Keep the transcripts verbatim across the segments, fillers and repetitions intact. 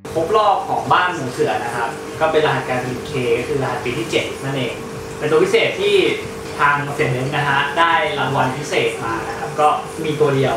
ครบรอบของบ้านหมูเสือนะครับก็เป็นรหัสการผลิต K คือรหัสปีที่เจ็ดนั่นเองเป็นตัวพิเศษที่ทางเซนเนนนะฮะได้รางวัลพิเศษมานะครับก็มีตัวเดียว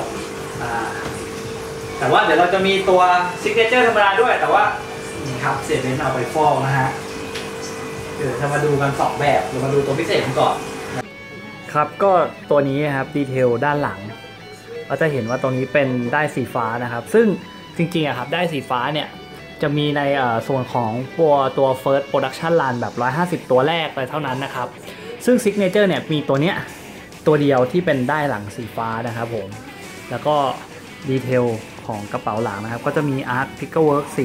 แต่ว่าเดี๋ยวเราจะมีตัวซิกเนเจอร์ธรรมดาด้วยแต่ว่านี่ครับเซนเนนเอาไปฟอกนะฮะเดี๋ยวจะมาดูกันสองแบบเรามาดูตัวพิเศษก่อนครับก็ตัวนี้ครับดีเทลด้านหลังเราจะเห็นว่าตรงนี้เป็นได้สีฟ้านะครับซึ่งจริงๆอะครับได้สีฟ้าเนี่ยจะมีในส่วนของตัวตัว First Production Run แบบหนึ่งร้อยห้าสิบตัวแรกเลยเท่านั้นนะครับซึ่ง Signature เนี่ยมีตัวเนี้ยตัวเดียวที่เป็นได้หลังสีฟ้านะครับผมแล้วก็ดีเทลของกระเป๋าหลังนะครับก็จะมี Art Picker Work สี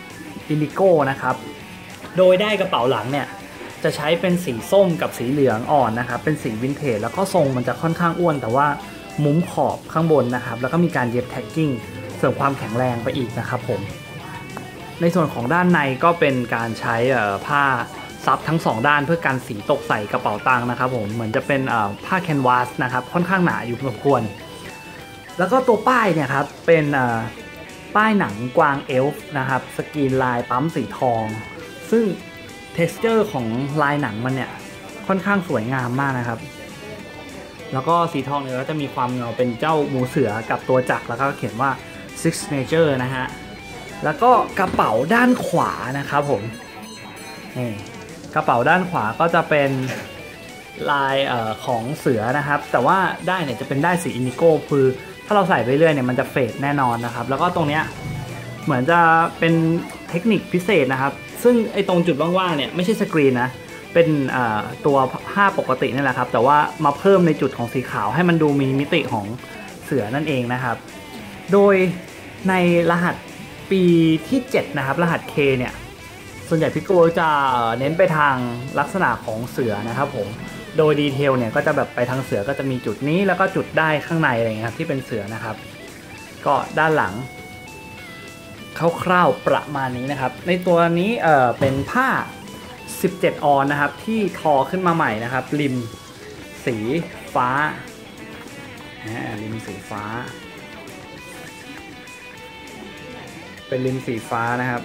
Indigo นะครับโดยได้กระเป๋าหลังเนี่ยจะใช้เป็นสีส้มกับสีเหลืองอ่อนนะครับเป็นสีวินเทจแล้วก็ทรงมันจะค่อนข้างอ้วนแต่ว่ามุมขอบข้างบนนะครับแล้วก็มีการเย็บแท็กกิ้งเสริมความแข็งแรงไปอีกนะครับผมในส่วนของด้านในก็เป็นการใช้ผ้าซับทั้งสองด้านเพื่อกันสีตกใส่กระเป๋าตังค์นะครับผมเหมือนจะเป็นผ้าแคนวาสนะครับค่อนข้างหนาอยู่พอสมควรแล้วก็ตัวป้ายเนี่ยครับเป็นป้ายหนังกวางเอลฟ์นะครับสกรีนลายปั๊มสีทองซึ่งเท็กซ์เจอร์ของลายหนังมันเนี่ยค่อนข้างสวยงามมากนะครับแล้วก็สีทองเนี่ยก็จะมีความเงาเป็นเจ้าหมูเสือกับตัวจักรแล้วก็เขียนว่า Signature นะฮะแล้วก็กระเป๋าด้านขวานะครับผมนี่กระเป๋าด้านขวาก็จะเป็นลายเอ่อของเสือนะครับแต่ว่าได้เนี่ยจะเป็นได้สีอินดิโก้คือถ้าเราใส่ไปเรื่อยเนี่ยมันจะเฟดแน่นอนนะครับแล้วก็ตรงเนี้ยเหมือนจะเป็นเทคนิคพิเศษนะครับซึ่งไอ้ตรงจุดว่างๆเนี่ยไม่ใช่สกรีนนะเป็นตัวผ้าปกตินี่แหละครับแต่ว่ามาเพิ่มในจุดของสีขาวให้มันดูมีมิติของเสือนั่นเองนะครับโดยในรหัสปีที่เจ็ดนะครับรหัส K เนี่ยส่วนใหญ่พิกโกจะเน้นไปทางลักษณะของเสือนะครับผมโดยดีเทลเนี่ยก็จะแบบไปทางเสือก็จะมีจุดนี้แล้วก็จุดได้ข้างในอะไรเงี้ยครับที่เป็นเสือนะครับก็ด้านหลังคร่าวๆประมาณนี้นะครับในตัวนี้เอ่อเป็นผ้าสิบเจ็ดออนนะครับที่ทอขึ้นมาใหม่นะครับริมสีฟ้าริมสีฟ้าเป็นริมสีฟ้านะครับ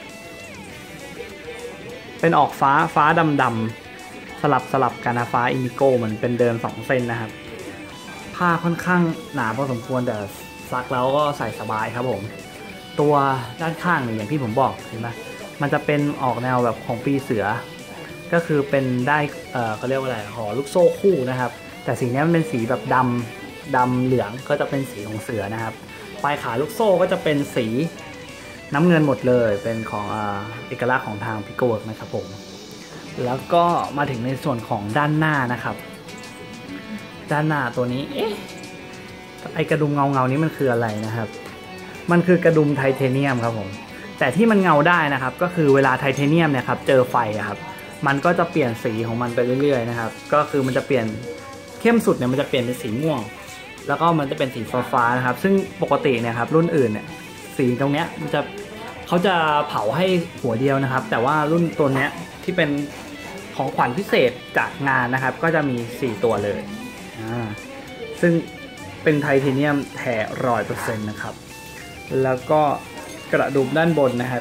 เป็นออกฟ้าฟ้าดำดำสลับสลับกันนะฟ้าอินดิโก้เหมือนเป็นเดินสองเส้นนะครับผ้าค่อนข้างหนาพอสมควรแต่ซักแล้วก็ใส่สบายครับผมตัวด้านข้างอย่างที่ผมบอกเห็นไหมมันจะเป็นออกแนวแบบของปีเสือก็คือเป็นได้เออเขาเรียกว่าอะไรห่อลูกโซ่คู่นะครับแต่สีนี้มันเป็นสีแบบดำดำเหลืองก็จะเป็นสีของเสือนะครับปลายขาลูกโซ่ก็จะเป็นสีน้ำเงินหมดเลยเป็นของเออเอกลักษณ์ของทางพิโกะนะครับผมแล้วก็มาถึงในส่วนของด้านหน้านะครับด้านหน้าตัวนี้เอ๊ะไอกระดุมเงาเงานี้มันคืออะไรนะครับมันคือกระดุมไทเทเนียมครับผมแต่ที่มันเงาได้นะครับก็คือเวลาไทเทเนียมเนี่ยครับเจอไฟครับมันก็จะเปลี่ยนสีของมันไปเรื่อยๆนะครับก็คือมันจะเปลี่ยนเข้มสุดเนี่ยมันจะเปลี่ยนเป็นสีม่วงแล้วก็มันจะเป็นสีฟ้าๆนะครับซึ่งปกติเนี่ยครับรุ่นอื่นเนี่ยสีตรงเนี้ยมันจะเขาจะเผาให้หัวเดียวนะครับแต่ว่ารุ่นตัวเนี้ยที่เป็นของขวัญพิเศษจากงานนะครับก็จะมีสี่ตัวเลยอ่าซึ่งเป็นไทเทเนียมแท้ร้อยเปอร์เซ็นต์นะครับแล้วก็กระดุมด้านบนนะครับ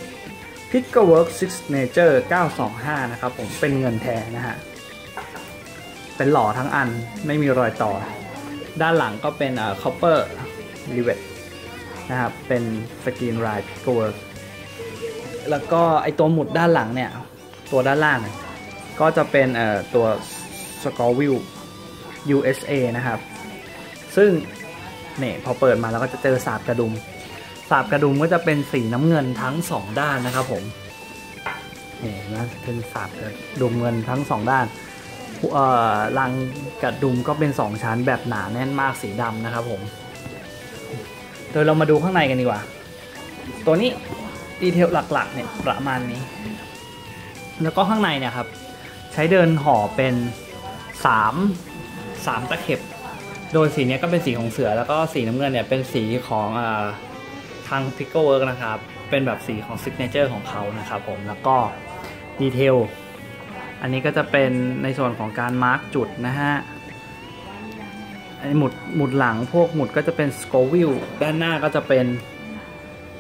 Picker Work Signature เก้าสองห้านะครับผมเป็นเงินแท้นะฮะเป็นหล่อทั้งอันไม่มีรอยต่อด้านหลังก็เป็นเอ่อ Copper Rivet นะครับเป็นสกรีนลาย Picker Work แล้วก็ไอตัวหมุดด้านหลังเนี่ยตัวด้านล่างก็จะเป็นเอ่อตัว Scoville ยู เอส เอ นะครับซึ่งเนี่ยพอเปิดมาแล้วก็จะเจอสาบกระดุมสาบกระดุมก็จะเป็นสีน้ำเงินทั้งสองด้านนะครับผมนี่นะเป็นสาบกระดุมเงินทั้งสองด้านเอ่อรังกระดุมก็เป็นสองชั้นแบบหนาแน่นมากสีดำนะครับผมโดยเรามาดูข้างในกันดีกว่าตัวนี้ดีเทลหลักๆเนี่ยประมาณนี้แล้วก็ข้างในเนี่ยครับใช้เดินห่อเป็นสาม สามตะเข็บโดยสีนี้ก็เป็นสีของเสือแล้วก็สีน้ำเงินเนี่ยเป็นสีของอ่าทาง Picker Work นะครับเป็นแบบสีของ Signature ของเขานะครับผมแล้วก็ดีเทลอันนี้ก็จะเป็นในส่วนของการมาร์กจุดนะฮะไอหมุดหมุดหลังพวกหมุดก็จะเป็น Scoville ด้านหน้าก็จะเป็น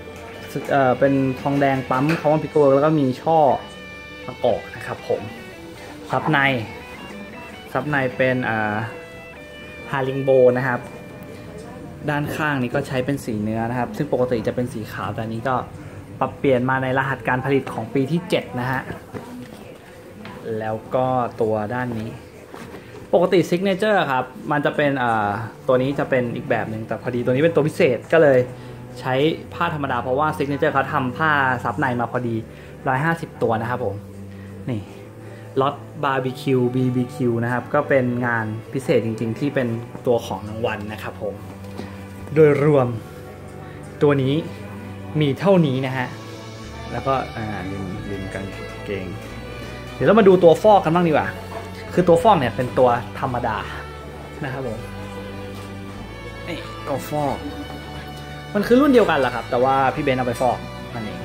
เอ่อเป็นทองแดงปั๊มคาร์บอนพิกเกอร์แล้วก็มีช่อประกอบนะครับผมซับในซับในเป็นอ่าฮาริงโบนะครับด้านข้างนี้ก็ใช้เป็นสีเนื้อนะครับซึ่งปกติจะเป็นสีขาวแต่นี้ก็ปรับเปลี่ยนมาในรหัสการผลิตของปีที่เจ็ดนะฮะแล้วก็ตัวด้านนี้ปกติซิกเนเจอร์ครับมันจะเป็นอ่าตัวนี้จะเป็นอีกแบบหนึ่งแต่พอดีตัวนี้เป็นตัวพิเศษก็เลยใช้ผ้าธรรมดาเพราะว่าซิกเนเจอร์เขาทำผ้าซับในมาพอดีหนึ่งร้อยห้าสิบตัวนะครับผมนี่ล็อตบาร์บีคิว บี บี คิว นะครับก็เป็นงานพิเศษจริงๆที่เป็นตัวของรางวัลนะครับผมโดยรวมตัวนี้มีเท่านี้นะฮะแล้วก็อ่าริมริมกางเกงเดี๋ยวเรามาดูตัวฟอกกันบ้างดีกว่าคือตัวฟอกเนี่ยเป็นตัวธรรมดานะครับผมนี่ตัวฟอกมันคือรุ่นเดียวกันแหละครับแต่ว่าพี่เบนเอาไปฟอกนั่นเอง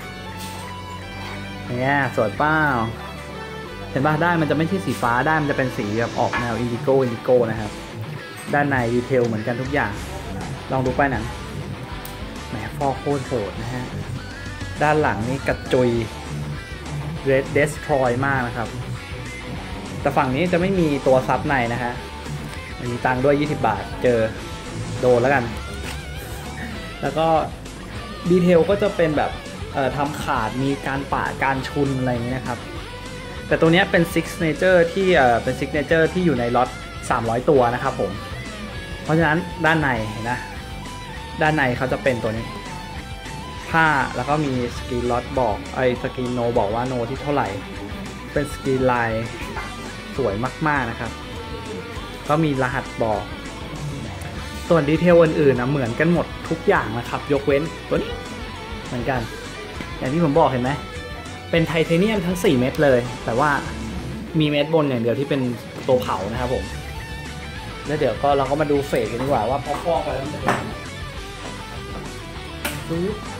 เนี่ยสวยเป้าเห็นป่ะได้มันจะไม่ใช่สีฟ้าได้มันจะเป็นสีแบบออกแนวอินดิโก้อินดิโก้นะครับด้านในดีเทลเหมือนกันทุกอย่างลองดูป้ายหนังแหมฟอกโคตรโหดนะฮะด้านหลังนี่กระจุยเรดเดสทรอยมากนะครับแต่ฝั่งนี้จะไม่มีตัวซับในนะฮะมีตังค์ด้วยยี่สิบบาทเจอโดนแล้วกันแล้วก็ดีเทลก็จะเป็นแบบเอ่อทำขาดมีการปะการชุนอะไรอย่างนี้นะครับแต่ตัวนี้เป็น Signature ที่เอ่อเป็น Signature ที่อยู่ในล็อตสามร้อยตัวนะครับผมเพราะฉะนั้นด้านในเห็นนะด้านในเขาจะเป็นตัวนี้ผ้าแล้วก็มีสกรีนล็อตบอกไอ้สกรีนโนบอกว่าโนที่เท่าไหร่เป็นสกรีนลายสวยมากๆนะครับก็มีรหัสบอกส่วนดีเทลอื่นๆนะเหมือนกันหมดทุกอย่างนะครับยกเว้นตัวนี้เหมือนกันอย่างที่ผมบอกเห็นไหมเป็นไทเทเนียมทั้งสี่เม็ดเลยแต่ว่ามีเม็ดบนอย่างเดียวที่เป็นตัวเผานะครับผมแล้วเดี๋ยวก็เราก็มาดูเฟสกันดีกว่าว่าพอฟอกไปแล้วมันจะเป็นดู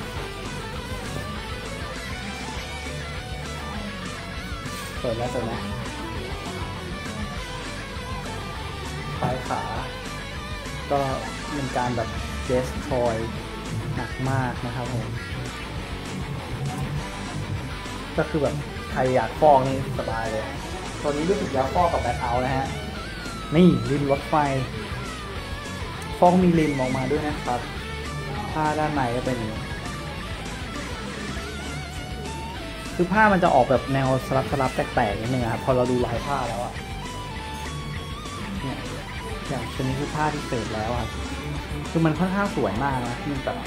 สวยแล้วสวยนะปลายขาก็เป็นการแบบเดสทรอยหนักมากนะครับผมก็คือแบบใครอยากฟอกนี่สบายเลยตัวนี้รู้สึกจะฟอกกับแบทเอาท์นะฮะนี่ริมรถไฟฟอกมีริมออกมาด้วยนะครับผ้าด้านในก็เป็นอย่างนี้คือผ้ามันจะออกแบบแนวสลับสลับแตกๆนิดนึงครับพอเราดูลายผ้าแล้วอะเนี่ยอย่างชนิดคือผ้าที่เสร็จแล้วอะคือมันค่อนข้างสวยมากนะที่มันแบบ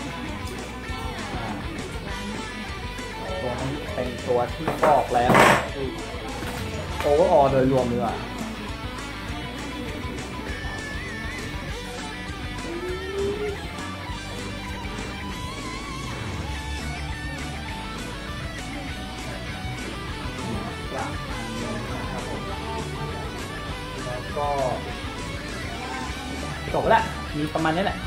ตัวนี้เป็นตัวที่ฟอกแล้วโอเวอร์ออลโดยรวมเลยอ่ะแล้วก็จบแล้วมีประมาณนี้แหละ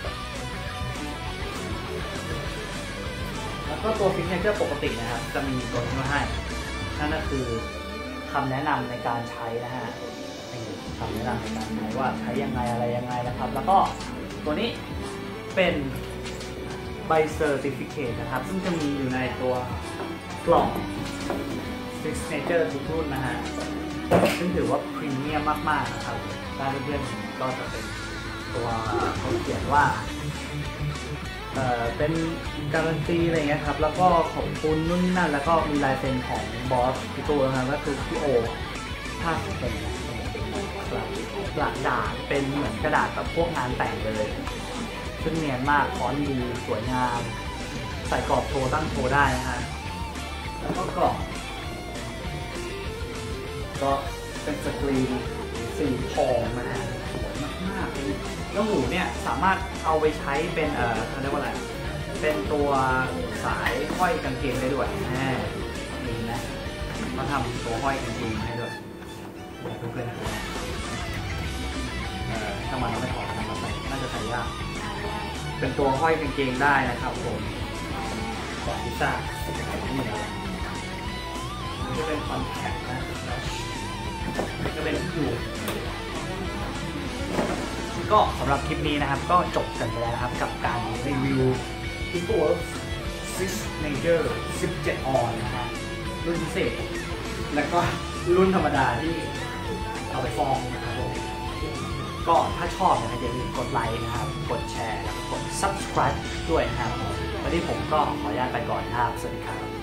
แล้วก็ตัวฟิกเนเจอร์ปกตินะครับจะมีตัวนี้มาให้นั่นก็คือคำแนะนำในการใช้นะฮะคำแนะนำในการใช้ว่าใช้ยังไงอะไรยังไงนะครับแล้วก็ตัวนี้เป็นใบเซอร์ติฟิเคตนะครับซึ่งจะมีอยู่ในตัวกล่อง Signature ทุกรุ่นนะฮะซึ่งถือว่าพรีเมียมมากๆนะครับถ้าเพื่อนๆก็จะเป็นตัวเขาเขียนว่าเอ่อเป็นการันตีอะไรเงี้ยครับแล้วก็ขอบคุณนู่นนี่นั่นแล้วก็มีลายเซ็นของบอสพี่ตัวนะครับก็คือพี่โอภาพเป็นกระดาษเป็นเหมือนกระดาษแบบพวกงานแต่งเลยซึ่งเนียนมากฟอนต์ดีสวยงามใส่กรอบโชว์ตั้งโชว์ได้นะฮะแล้วก็กล่องก็เป็นสกรีนสีทองนะฮะสวยมากๆแล้วหมูเนี่ยสามารถเอาไปใช้เป็นเอ่อเขาเรียกว่าอะไรเป็นตัวสายห้อยกางเกงได้ด้วยแน่นี่นะเขาทำตัวห้อยกางเกงให้ด้วยเพื่อนๆเอ่อถ้ามันไม่ถอดมันใส่น่าจะใส่ยากเป็นตัวห้อยกางเกงได้นะครับผมแบบพิซซ่านี่จะเป็นคอนแทคนะจะเป็นที่อยู่ก็สำหรับคลิปนี้นะครับก็จบกันไปแล้วนะครับกับการรีวิว Equals ซิกเนเจอร์สิบเจ็ดออนนะฮะรุ่นพิเศษแล้วก็รุ่นธรรมดาที่เอาไปฟองนะครับผมก็ถ้าชอบนะครับอย่าลืมกดไลค์นะครับกดแชร์แล้วก็กด ซับสไครบ์ ด้วยนะครับวันนี้ผมก็ขออนุญาตไปก่อนครับสวัสดีครับ